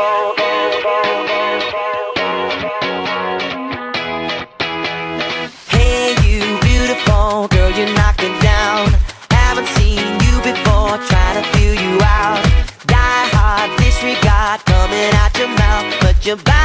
Hey, you beautiful girl, you knock it down. Haven't seen you before, trying to feel you out. Die hard disregard coming out your mouth, but your body